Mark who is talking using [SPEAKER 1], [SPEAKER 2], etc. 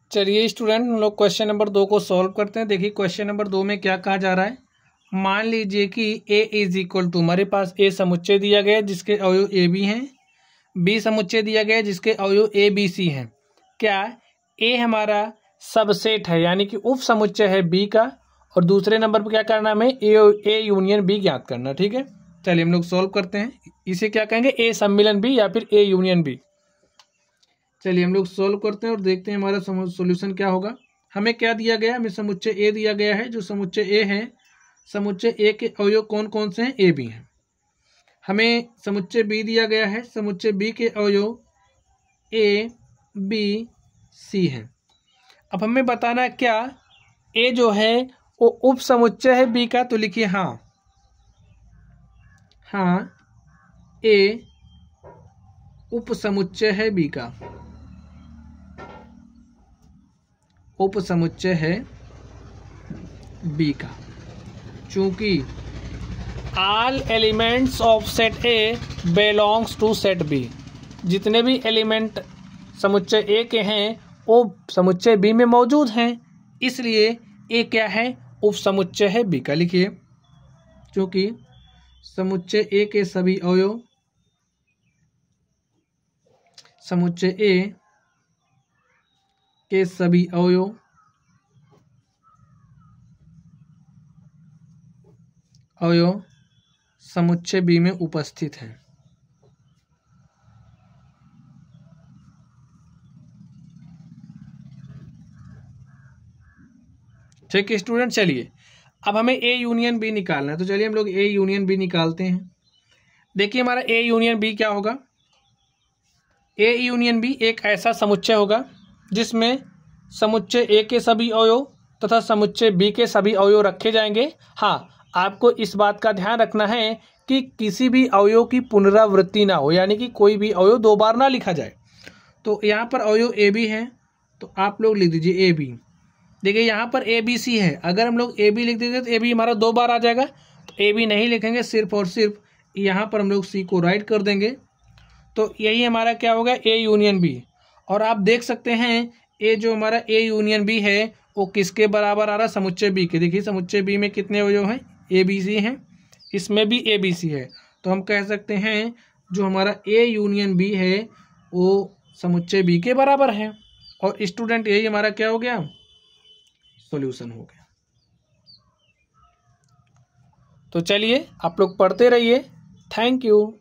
[SPEAKER 1] चलिए स्टूडेंट, हम लोग क्वेश्चन नंबर 2 को सॉल्व करते हैं। देखिए क्वेश्चन नंबर 2 में क्या कहा जा रहा है। मान लीजिए कि a इज इक्वल टू, हमारे पास a समुच्चय दिया गया है जिसके अवयव ए बी हैं, b समुच्चय दिया गया है जिसके अवयव ए बी सी हैं। क्या a हमारा सबसेट है यानी कि उप समुच्चय है b का, और दूसरे नंबर पर क्या करना हमें a यूनियन b ज्ञात करना। ठीक है, चलिए हम लोग सॉल्व करते हैं। इसे क्या कहेंगे, a सम्मिलन b या फिर a यूनियन b। चलिए हम लोग सॉल्व करते हैं और देखते हैं हमारा सॉल्यूशन क्या होगा। हमें क्या दिया गया है, हमें समुच्चय ए दिया गया है। जो समुच्चय ए है, समुच्चय ए के अवयव कौन कौन से हैं, ए बी हैं। हमें समुच्चय बी दिया गया है, समुच्चय बी के अवयव ए बी सी हैं। अब हमें बताना है क्या ए जो है वो उप समुच्चय है बी का, तो लिखिए हाँ ए उप समुच्चय है बी का, उप समुच्चय है बी का। चूंकि all elements of set A belongs to set B, जितने भी एलिमेंट समुच्चय ए के हैं वो समुच्चय बी में मौजूद हैं, इसलिए ए क्या है, उप समुच्चय है बी का। लिखिए चूंकि समुच्चय ए के सभी अवयव, समुच्चय ए के सभी अवयव समुच्चय बी में उपस्थित हैं। ठीक है स्टूडेंट, चलिए अब हमें ए यूनियन बी निकालना है, तो चलिए हम लोग ए यूनियन बी निकालते हैं। देखिए हमारा ए यूनियन बी क्या होगा। ए यूनियन बी एक ऐसा समुच्चय होगा जिसमें समुच्चय ए के सभी अवयव तथा समुच्चय बी के सभी अवयव रखे जाएंगे। हाँ, आपको इस बात का ध्यान रखना है कि किसी भी अवयव की पुनरावृत्ति ना हो, यानी कि कोई भी अवयव दो बार ना लिखा जाए। तो यहाँ पर अवयव ए बी है, तो आप लोग लिख दीजिए ए बी। देखिए यहाँ पर ए बी सी है, अगर हम लोग ए बी लिख देंगे तो ए बी हमारा दो बार आ जाएगा, तो ए बी नहीं लिखेंगे, सिर्फ और सिर्फ यहाँ पर हम लोग सी को राइट कर देंगे। तो यही हमारा क्या होगा, ए यूनियन बी। और आप देख सकते हैं ए जो हमारा ए यूनियन बी है वो किसके बराबर आ रहा है, समुच्चय बी के। देखिए समुच्चय बी में कितने अवयव हैं, ए बी सी हैं, इसमें भी ए बी सी है। तो हम कह सकते हैं जो हमारा ए यूनियन बी है वो समुच्चय बी के बराबर है। और स्टूडेंट यही हमारा क्या हो गया, सॉल्यूशन हो गया। तो चलिए आप लोग पढ़ते रहिए। Thank you.